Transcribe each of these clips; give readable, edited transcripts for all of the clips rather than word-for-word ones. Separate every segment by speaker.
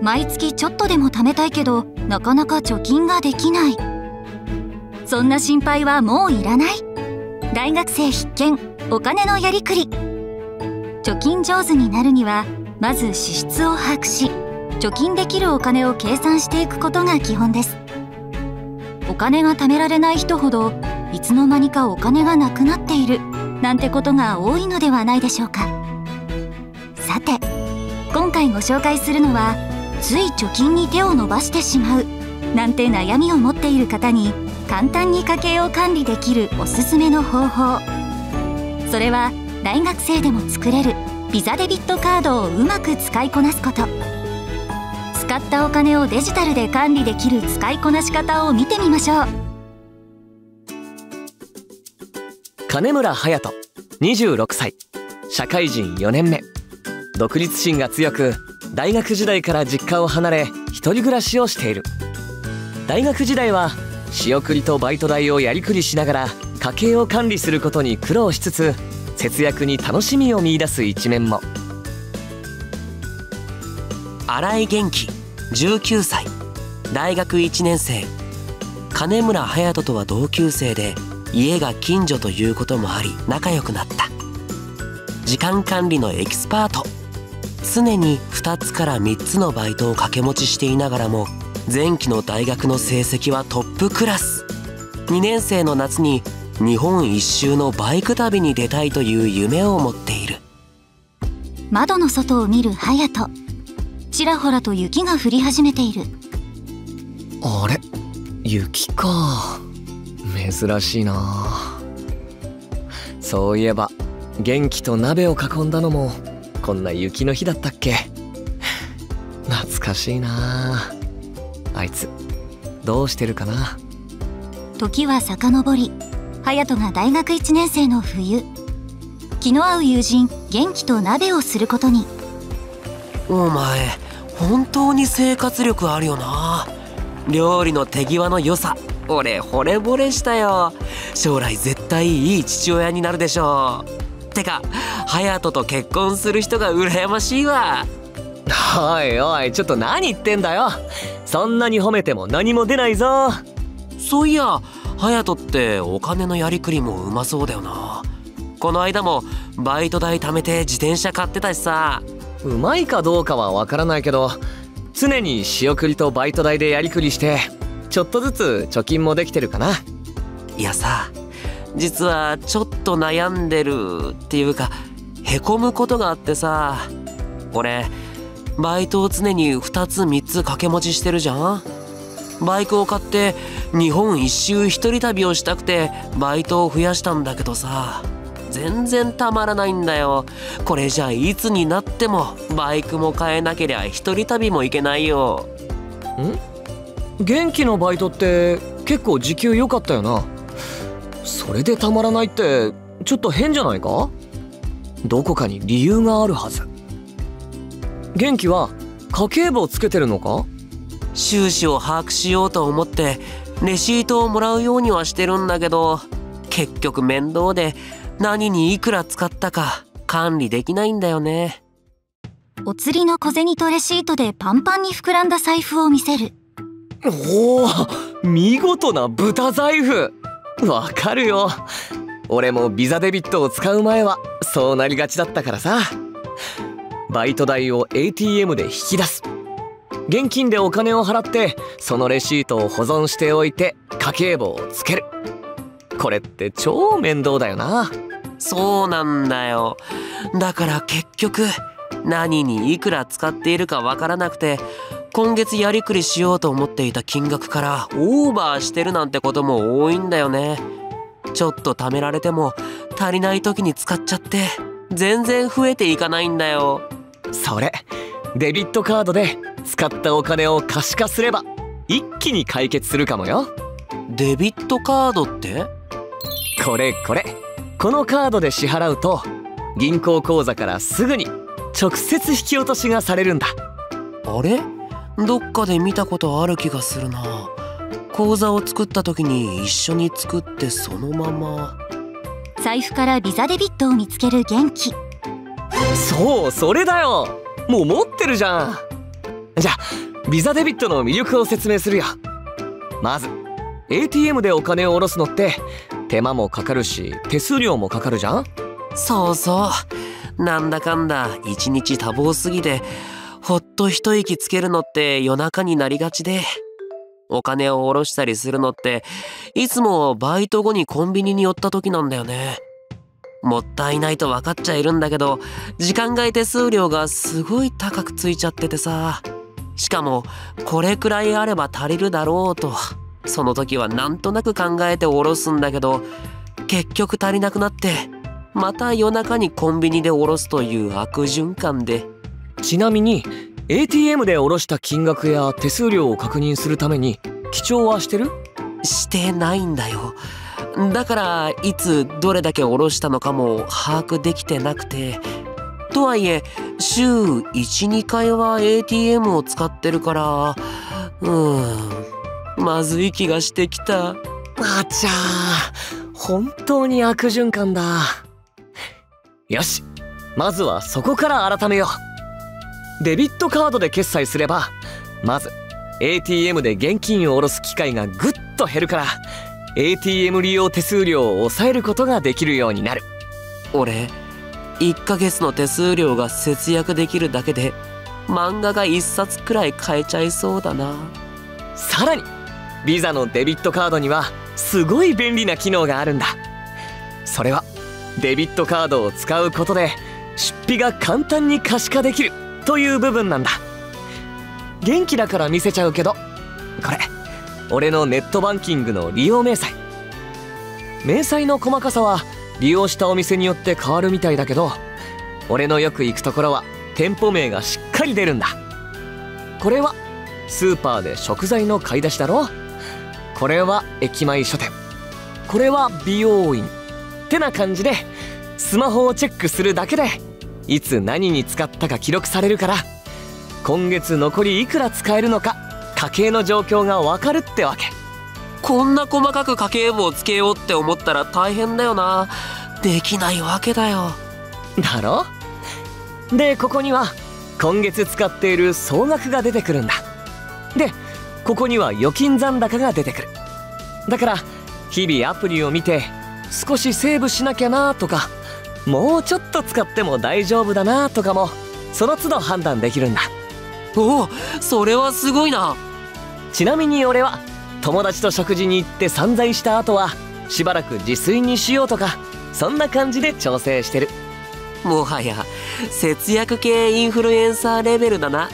Speaker 1: 毎月ちょっとでも貯めたいけどなかなか貯金ができない。そんな心配はもういらない。大学生必見お金のやりくり。貯金上手になるにはまず支出を把握し、貯金できるお金を計算していくことが基本です。お金が貯められない人ほどいつの間にかお金がなくなっているなんてことが多いのではないでしょうか。さて今回ご紹介するのは、つい貯金に手を伸ばしてしまうなんて悩みを持っている方に簡単に家計を管理できるおすすめの方法。それは大学生でも作れるビザデビットカードをうまく使いこなすこと。使ったお金をデジタルで管理できる使いこなし方を見てみましょう。
Speaker 2: 金村隼人、26歳、社会人4年目。独立心が強く、大学時代から実家を離れ一人暮らしをしている。大学時代は仕送りとバイト代をやりくりしながら家計を管理することに苦労しつつ、節約に楽しみを見出す一面も。
Speaker 3: 新井元気、19歳、大学1年生。金村隼人とは同級生で、家が近所ということもあり仲良くなった。時間管理のエキスパート。常に2つから3つのバイトを掛け持ちしていながらも、前期の大学の成績はトップクラス。2年生の夏に日本一周のバイク旅に出たいという夢を持っている。
Speaker 1: 窓の外を見る隼人。ちらほらと雪が降り始めている。
Speaker 2: あれ、雪か。珍しいな。そういえば元気と鍋を囲んだのもこんな雪の日だったっけ。懐かしいな。あいつどうしてるかな。
Speaker 1: 時は遡り、隼人が大学1年生の冬、気の合う友人元気と鍋をすることに。
Speaker 3: お前本当に生活力あるよな。料理の手際の良さ、俺惚れ惚れしたよ。将来絶対いい父親になるでしょう。てか隼人と結婚する人が羨ましいわ。
Speaker 2: おいおい、ちょっと何言ってんだよ。そんなに褒めても何も出ないぞ。
Speaker 3: そういや隼人ってお金のやりくりもうまそうだよな。この間もバイト代貯めて自転車買ってたしさ。
Speaker 2: うまいかどうかはわからないけど、常に仕送りとバイト代でやりくりしてちょっとずつ貯金もできてるかな。
Speaker 3: いやさ、実はちょっと悩んでるっていうかへこむことがあってさ。俺バイトを常に2つ3つ掛け持ちしてるじゃん。バイクを買って日本一周一人旅をしたくてバイトを増やしたんだけどさ、全然たまらないんだよ。これじゃいつになってもバイクも買えなけりゃ一人旅も行けないよ。
Speaker 2: 元気のバイトって結構時給良かったよな。それでたまらないってちょっと変じゃないか。どこかに理由があるはず。元気は家計簿をつけてるのか。
Speaker 3: 収支を把握しようと思ってレシートをもらうようにはしてるんだけど、結局面倒で何にいくら使ったか管理できないんだよね。
Speaker 1: お釣りの小銭とレシートでパンパンに膨らんだ財布を見せる。
Speaker 2: おお、見事な豚財布。わかるよ。俺もビザデビットを使う前はそうなりがちだったからさ。バイト代を ATM で引き出す。現金でお金を払ってそのレシートを保存しておいて家計簿をつける。これって超面倒だよな。
Speaker 3: そうなんだよ。だから結局何にいくら使っているかわからなくて、今月やりくりしようと思っていた金額からオーバーしてるなんてことも多いんだよね。ちょっと貯められても足りない時に使っちゃって全然増えていかないんだよ。
Speaker 2: それデビットカードで使ったお金を可視化すれば一気に解決するかもよ。
Speaker 3: デビットカードって？
Speaker 2: これこのカードで支払うと銀行口座からすぐに直接引き落としがされるんだ。
Speaker 3: あれ？どっかで見たことある気がするな。口座を作った時に一緒に作ってそのまま。
Speaker 1: 財布からビザデビットを見つける元気。
Speaker 2: そう、それだよ。もう持ってるじゃん。 じゃあビザデビットの魅力を説明するよ。まず ATM でお金を下ろすのって手間もかかるし手数料もかかるじゃん。
Speaker 3: そうそう。なんだかんだ一日多忙すぎてほっと一息つけるのって夜中になりがちで、お金を下ろしたりするのっていつもバイト後にコンビニに寄った時なんだよね。もったいないと分かっちゃいるんだけど、時間外手数料がすごい高くついちゃっててさ。しかもこれくらいあれば足りるだろうと、その時はなんとなく考えて下ろすんだけど、結局足りなくなってまた夜中にコンビニで下ろすという悪循環で。
Speaker 2: ちなみに ATM で下ろした金額や手数料を確認するために記帳はしてる？
Speaker 3: してないんだよ。だからいつどれだけ下ろしたのかも把握できてなくて。とはいえ週 1,2 回は ATM を使ってるから、まずい気がしてきた。
Speaker 2: あちゃー、本当に悪循環だ。よし、まずはそこから改めよう。デビットカードで決済すれば、まず ATM で現金を下ろす機会がぐっと減るから ATM 利用手数料を抑えることができるようになる。
Speaker 3: 俺1ヶ月の手数料が節約できるだけで漫画が1冊くらい買えちゃいそうだな。
Speaker 2: さらにビザのデビットカードにはすごい便利な機能があるんだ。それはデビットカードを使うことで出費が簡単に可視化できるという部分なんだ。元気だから見せちゃうけど、これ俺のネットバンキングの利用明細。明細の細かさは利用したお店によって変わるみたいだけど、俺のよく行くところは店舗名がしっかり出るんだ。これはスーパーで食材の買い出しだろ。これは駅前書店。これは美容院ってな感じで、スマホをチェックするだけでいつ何に使ったか記録されるから、今月残りいくら使えるのか家計の状況がわかるってわけ。
Speaker 3: こんな細かく家計簿をつけようって思ったら大変だよな。できないわけだよ。
Speaker 2: だろ。でここには今月使っている総額が出てくるんだ。でここには預金残高が出てくる。だから日々アプリを見て少しセーブしなきゃなとか、もうちょっと使っても大丈夫だなとかもその都度判断できるんだ。
Speaker 3: おお、それはすごいな。
Speaker 2: ちなみに俺は友達と食事に行って散財した後はしばらく自炊にしようとか、そんな感じで調整してる。
Speaker 3: もはや節約系インフルエンサーレベルだな。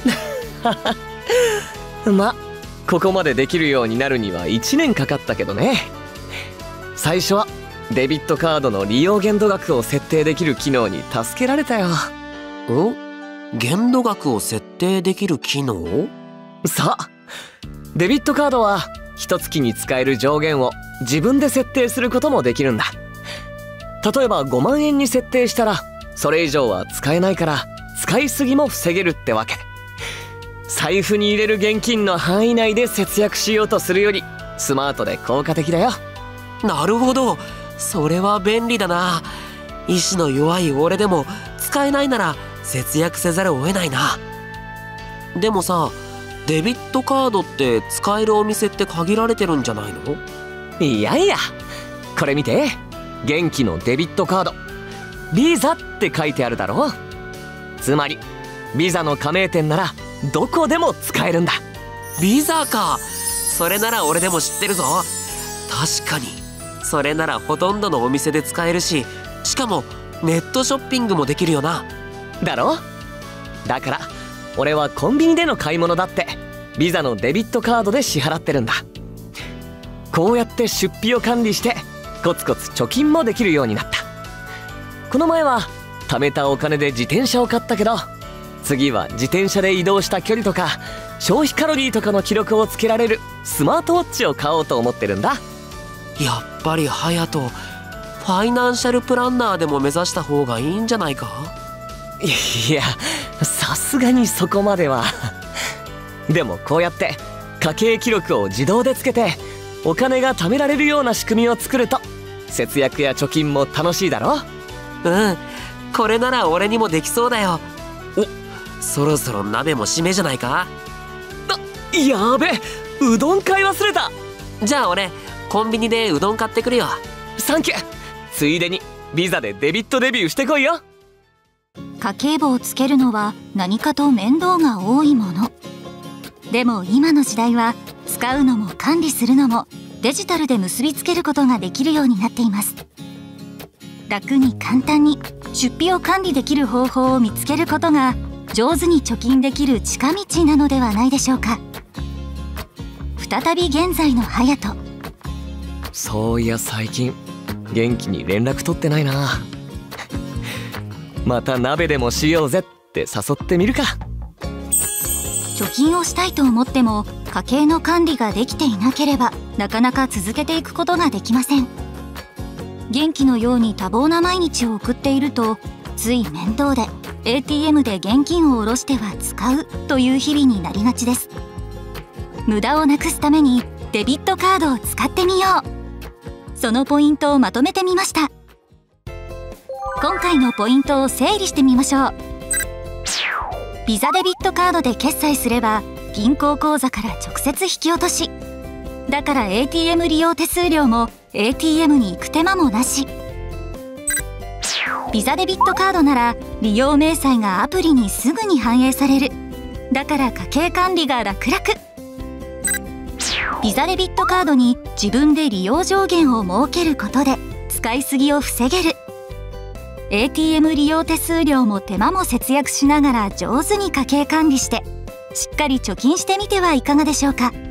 Speaker 2: ま、ここまでできるようになるには1年かかったけどね。最初はデビットカードの利用限度額を設定できる機能に助けられたよ。
Speaker 3: 限度額を設定できる機能？
Speaker 2: さあ、デビットカードは1月に使える上限を自分で設定することもできるんだ。例えば5万円に設定したらそれ以上は使えないから、使いすぎも防げるってわけ。財布に入れる現金の範囲内で節約しようとするよりスマートで効果的だよ。
Speaker 3: なるほど、それは便利だな。意志の弱い俺でも使えないなら節約せざるを得ないな。でもさ、デビットカードって使えるお店って限られてるんじゃないの？
Speaker 2: いやいや、これ見て。元気のデビットカード、ビザって書いてあるだろ。つまりビザの加盟店ならどこでも使えるんだ。
Speaker 3: ビザか。それなら俺でも知ってるぞ。確かにそれならほとんどのお店で使えるし、しかもネットショッピングもできるよな。
Speaker 2: だろ。だから俺はコンビニでの買い物だってビザのデビットカードで支払ってるんだ。こうやって出費を管理してコツコツ貯金もできるようになった。この前は貯めたお金で自転車を買ったけど、次は自転車で移動した距離とか消費カロリーとかの記録をつけられるスマートウォッチを買おうと思ってるんだ。
Speaker 3: やっぱり隼人、ファイナンシャルプランナーでも目指した方がいいんじゃないか？
Speaker 2: いや、さすがにそこまでは。でもこうやって家計記録を自動でつけてお金が貯められるような仕組みを作ると節約や貯金も楽しいだろ。
Speaker 3: これなら俺にもできそうだよ。 そろそろ鍋も締めじゃないか。
Speaker 2: やべ、うどん買い忘れた。
Speaker 3: じゃあ俺コンビニでうどん買ってくるよ。
Speaker 2: サンキュー。ついでにビザでデビットデビューしてこいよ。
Speaker 1: 家計簿をつけるのは何かと面倒が多いもの。でも今の時代は使うのも管理するのもデジタルで結びつけることができるようになっています。楽に簡単に出費を管理できる方法を見つけることが上手に貯金できる近道なのではないでしょうか。再び現在の隼人。
Speaker 2: そういや最近元気に連絡取ってないな。また鍋でもしようぜって誘ってみるか。
Speaker 1: 貯金をしたいと思っても家計の管理ができていなければなかなか続けていくことができません。元気のように多忙な毎日を送っているとつい面倒で ATM で現金を下ろしては使うという日々になりがちです。無駄をなくすためにデビットカードを使ってみよう。そのポイントをまとめてみました。今回のポイントを整理してみましょう。ビザデビットカードで決済すれば銀行口座から直接引き落とし、だから ATM 利用手数料も ATM に行く手間もなし。ビザデビットカードなら利用明細がアプリにすぐに反映される。だから家計管理が楽々。ビザデビットカードに自分で利用上限を設けることで使いすぎを防げる。ATM 利用手数料も手間も節約しながら上手に家計管理してしっかり貯金してみてはいかがでしょうか。